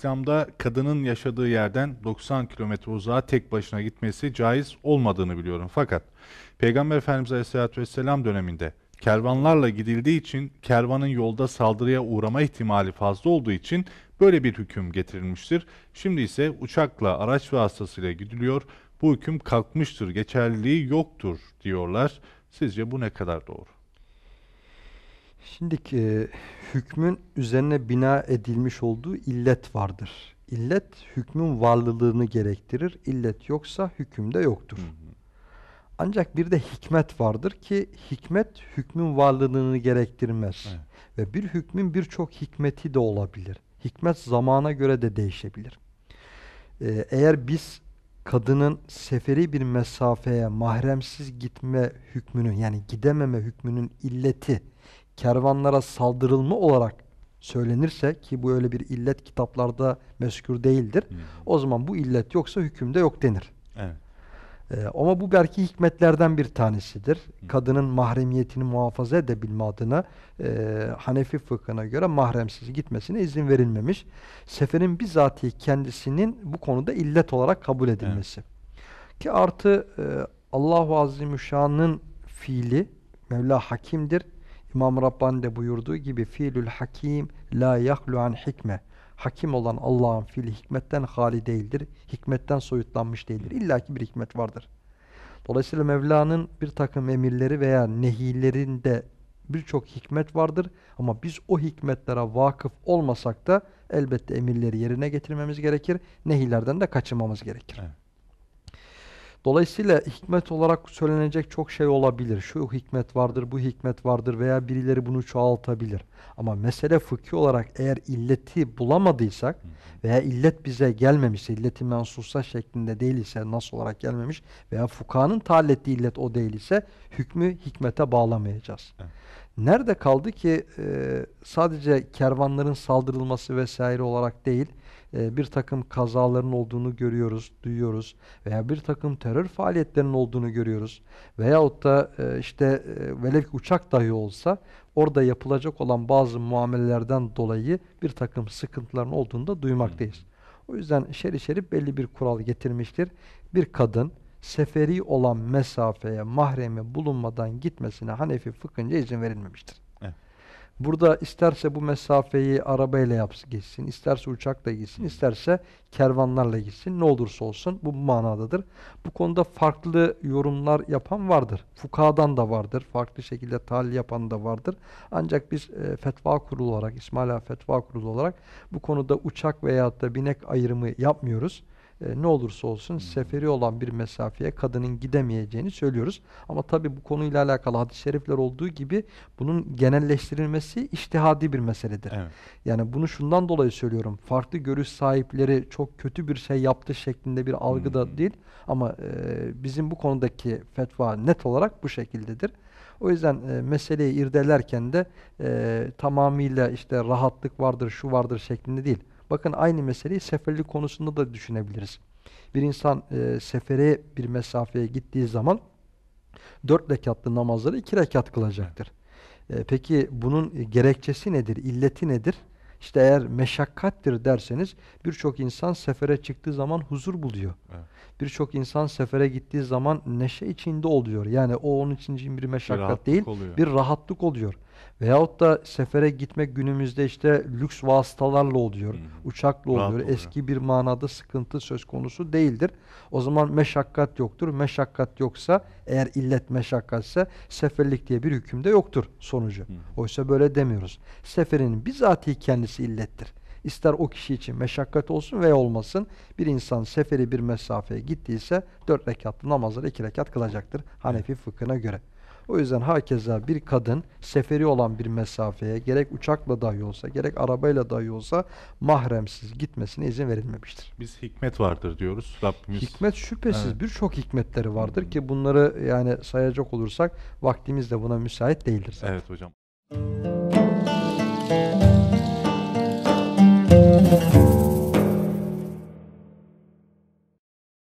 İslam'da kadının yaşadığı yerden 90 kilometre uzağa tek başına gitmesi caiz olmadığını biliyorum. Fakat Peygamber Efendimiz Aleyhisselatü Vesselam döneminde kervanlarla gidildiği için kervanın yolda saldırıya uğrama ihtimali fazla olduğu için böyle bir hüküm getirilmiştir. Şimdi ise uçakla, araç vasıtasıyla gidiliyor. Bu hüküm kalkmıştır, geçerliliği yoktur diyorlar. Sizce bu ne kadar doğru? Şimdiki hükmün üzerine bina edilmiş olduğu illet vardır. İllet hükmün varlılığını gerektirir. İllet yoksa hüküm de yoktur. Ancak bir de hikmet vardır ki hikmet hükmün varlığını gerektirmez. Evet. Ve bir hükmün birçok hikmeti de olabilir. Hikmet zamana göre de değişebilir. Eğer biz kadının seferi bir mesafeye mahremsiz gitme hükmünün yani gidememe hükmünün illeti kervanlara saldırılma olarak söylenirse ki bu öyle bir illet kitaplarda mezkur değildir. O zaman bu illet yoksa hükümde yok denir. Evet. Ama bu belki hikmetlerden bir tanesidir. Kadının mahremiyetini muhafaza edebilme adına Hanefi fıkhına göre mahremsiz gitmesine izin verilmemiş. Seferin bizatihi kendisinin bu konuda illet olarak kabul edilmesi. Ki artı Allahu Azimüşşan'ın fiili Mevla hakimdir. İmam Rabbani de buyurduğu gibi fiilül hakim la yahlu an hikme. Hakim olan Allah'ın fiili hikmetten hali değildir. Hikmetten soyutlanmış değildir. İlla ki bir hikmet vardır. Dolayısıyla Mevla'nın bir takım emirleri veya nehilerinde birçok hikmet vardır. Ama biz o hikmetlere vakıf olmasak da elbette emirleri yerine getirmemiz gerekir. Nehilerden de kaçınmamız gerekir. Evet. Dolayısıyla hikmet olarak söylenecek çok şey olabilir. Şu hikmet vardır, bu hikmet vardır veya birileri bunu çoğaltabilir. Ama mesele fıkhi olarak eğer illeti bulamadıysak veya illet bize gelmemişse, illeti mensusa şeklinde değil ise, nas olarak gelmemiş veya fukahanın taallil ettiği illet o değil ise hükmü hikmete bağlamayacağız. Evet. Nerede kaldı ki sadece kervanların saldırılması vesaire olarak değil, bir takım kazaların olduğunu görüyoruz, duyuyoruz veya bir takım terör faaliyetlerinin olduğunu görüyoruz. Veyahut da velev ki uçak dahi olsa orada yapılacak olan bazı muamelelerden dolayı bir takım sıkıntıların olduğunu da duymaktayız. O yüzden şer-i şerif belli bir kural getirmiştir. Bir kadın seferi olan mesafeye mahremi bulunmadan gitmesine Hanefi fıkhınca izin verilmemiştir. Evet. Burada isterse bu mesafeyi arabayla yapsın gitsin, isterse uçakla gitsin, isterse kervanlarla gitsin. Ne olursa olsun bu manadadır. Bu konuda farklı yorumlar yapan vardır. Fukahadan da vardır. Farklı şekilde tahlil yapan da vardır. Ancak biz fetva kurulu olarak, İsmaila Fetva Kurulu olarak bu konuda uçak veyahut da binek ayrımı yapmıyoruz. Ne olursa olsun seferi olan bir mesafeye kadının gidemeyeceğini söylüyoruz. Ama tabi bu konuyla alakalı hadis-i şerifler olduğu gibi bunun genelleştirilmesi içtihadi bir meseledir. Evet. Yani bunu şundan dolayı söylüyorum. Farklı görüş sahipleri çok kötü bir şey yaptı şeklinde bir algı da değil. Ama bizim bu konudaki fetva net olarak bu şekildedir. O yüzden meseleyi irdelerken de tamamıyla işte rahatlık vardır, şu vardır şeklinde değil. Bakın aynı meseleyi seferlik konusunda da düşünebiliriz. Bir insan sefere bir mesafeye gittiği zaman 4 rekatlı namazları 2 rekat kılacaktır. Peki bunun gerekçesi nedir? İlleti nedir? İşte eğer meşakkattir derseniz birçok insan sefere çıktığı zaman huzur buluyor. Evet. Birçok insan sefere gittiği zaman neşe içinde oluyor. Yani o onun için bir meşakkat değil, oluyor. bir rahatlık oluyor. Veyahut da sefere gitmek günümüzde işte lüks vasıtalarla oluyor, uçakla Rahat oluyor. oluyor. Eski bir manada sıkıntı söz konusu değildir. O zaman meşakkat yoktur. Meşakkat yoksa eğer illet meşakkatse seferlik diye bir hüküm de yoktur sonucu. Oysa böyle demiyoruz. Seferin bizatihi kendisi illettir. İster o kişi için meşakkat olsun veya olmasın bir insan seferi bir mesafeye gittiyse 4 rekatlı namazları 2 rekat kılacaktır Hanefi fıkhına göre. O yüzden hakeza bir kadın seferi olan bir mesafeye gerek uçakla dahi olsa gerek arabayla dahi olsa mahremsiz gitmesine izin verilmemiştir. Biz hikmet vardır diyoruz. Rabbimiz. Hikmet şüphesiz Evet. birçok hikmetleri vardır ki bunları yani sayacak olursak vaktimiz de buna müsait değildir zaten. Evet hocam.